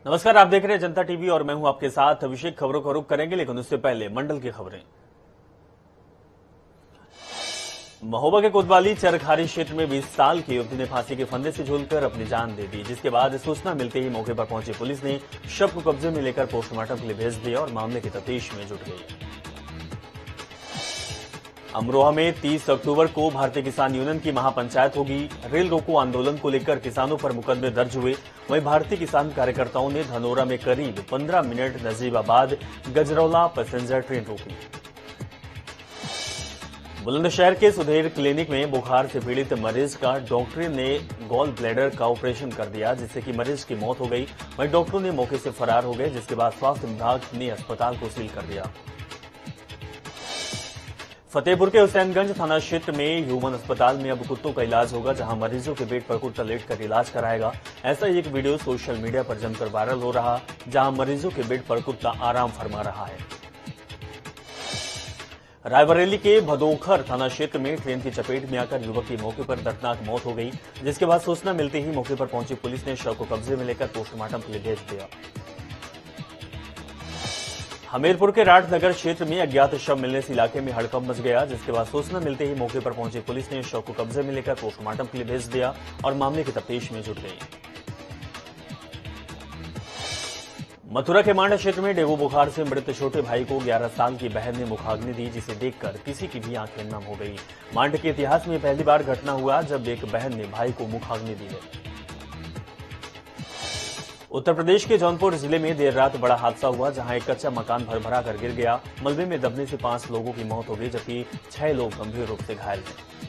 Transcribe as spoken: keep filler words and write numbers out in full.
नमस्कार, आप देख रहे हैं जनता टीवी और मैं हूं आपके साथ अभिषेक। खबरों का रुख करेंगे, लेकिन उससे पहले मंडल की खबरें। महोबा के कोतवाली चरखारी क्षेत्र में बीस साल की युवती ने फांसी के फंदे से झूलकर अपनी जान दे दी, जिसके बाद सूचना मिलते ही मौके पर पहुंची पुलिस ने शव को कब्जे में लेकर पोस्टमार्टम के लिए भेज दिया और मामले की तफ्तीश में जुट गई। अमरोहा में तीस अक्टूबर को भारतीय किसान यूनियन की महापंचायत होगी। रेल रोको आंदोलन को लेकर किसानों पर मुकदमे दर्ज हुए। वहीं भारतीय किसान कार्यकर्ताओं ने धनोरा में करीब पंद्रह minute Najibabad Gajraula passenger train रोकी। बुलंदशहर के सुधेर क्लिनिक में बुखार से पीड़ित मरीज का डॉक्टर ने गॉल ब्लैडर का ऑपरेशन कर दिया, जिससे कि मरीज की मौत हो गई। वहीं डॉक्टरों ने मौके से फरार हो गए, जिसके बाद स्वास्थ्य विभाग ने अस्पताल को सील कर दिया। फतेहपुर के हुसैनगंज थाना क्षेत्र में ह्यूमन अस्पताल में अब कुत्तों का इलाज होगा, जहां मरीजों के बेड पर कुत्ता लेटकर इलाज कराएगा। ऐसा ही एक वीडियो सोशल मीडिया पर जमकर वायरल हो रहा, जहां मरीजों के बेड पर कुत्ता आराम फरमा रहा है। रायबरेली के भदोखर थाना क्षेत्र में ट्रेन की चपेट में आकर युवक की मौके पर दर्दनाक मौत हो गई, जिसके बाद सूचना मिलते ही मौके पर पहुंची पुलिस ने शव को कब्जे में लेकर पोस्टमार्टम के लिए भेज दिया। हमीरपुर के राठनगर क्षेत्र में अज्ञात शव मिलने से इलाके में हड़कंप मच गया, जिसके बाद सूचना मिलते ही मौके पर पहुंची पुलिस ने शव को कब्जे में लेकर पोस्टमार्टम के लिए भेज दिया और मामले की तफ्तीश में जुट गई। मथुरा के मांडा क्षेत्र में डेंगू बुखार से मृत छोटे भाई को ग्यारह साल की बहन ने मुखाग्नि दी, जिसे देखकर किसी की भी आंखें नम हो गई। मांडा के इतिहास में पहली बार घटना हुआ जब एक बहन ने भाई को मुखाग्नि दी है। उत्तर प्रदेश के जौनपुर जिले में देर रात बड़ा हादसा हुआ, जहां एक कच्चा मकान भरभरा कर गिर गया। मलबे में दबने से पांच लोगों की मौत हो गई, जबकि छह लोग गंभीर रूप से घायल हैं।